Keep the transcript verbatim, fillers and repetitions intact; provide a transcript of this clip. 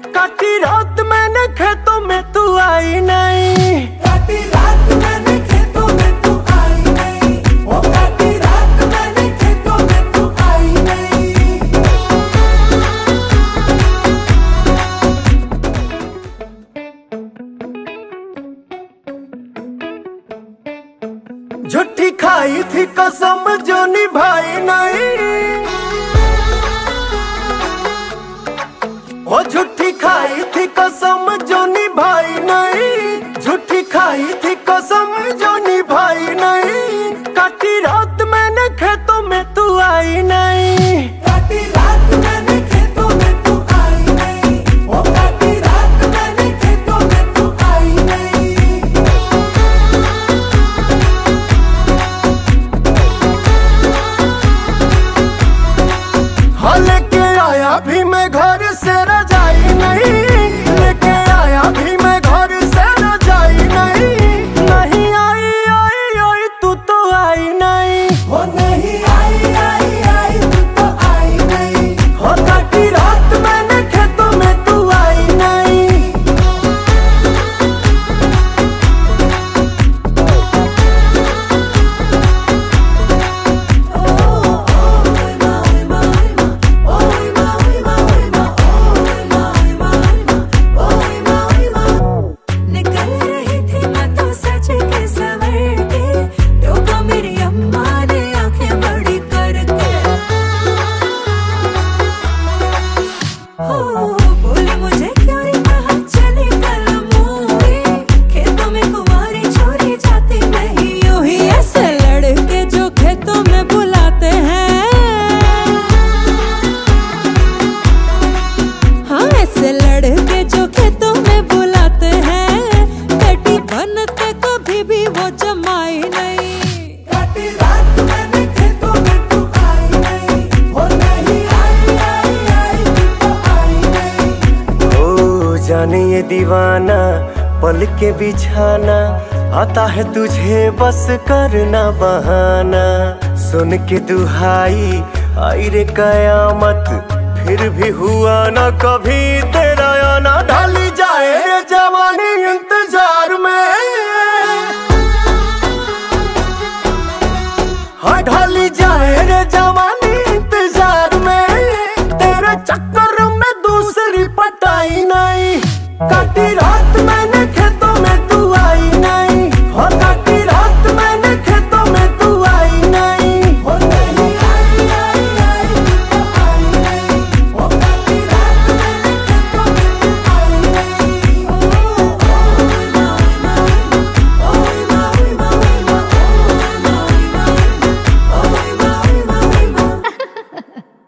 काटी रात मैंने खेतों में तू आई नहीं, काटी रात मैंने खेतों में तू आई नहीं, ओ काटी रात मैंने खेतों में तू आई नहीं। झूठी खाई थी कसम जो निभाई नहीं, ओ झूठी खाई थी कसम जो निभाई नहीं, झूठी खाई थी कसम जो निभाई नहीं, काटी रात मैंने खेतों में तू आई नहीं, काटी रात मैंने खेतों में तू आई नहीं, ओ काटी रात मैंने खेतों में तू आई नहीं। हाँ लेके आया भी मैं घर से रजाई नहीं, लेके आया भी मैं घर से रजाई नहीं, नहीं आई आई आई तू तो आई नहीं, वो नहीं आई आई आई तू तो आई नहीं, हो काटी रात मैंने खेतों में तू आई नहीं। निकल रही थी मैं तो सच के सवर के, टोका मेरी अम्मा ने आंखें बड़ी करके। हो बोले मुझे क्यों रे कहा चली कल मूवी, खेतों में कुंवारी छोरी जाती नहीं यूं ही। ऐसे लड़के जो खेतों में बुलाते हैं, हाँ ऐसे लड़के जो खेतों में बुलाते हैं, बेटी बनते कभी भी वो जमाई नहीं, काटी रात मैंने खेतों में तू आई नहीं, वो नहीं आई आई आई तू तो आई नहीं। ओ जाने ये दीवाना पल के बिछाना, आता है तुझे बस करना बहाना, सुन के दुहाई आई रे कयामत, फिर भी हुआ ना कभी तो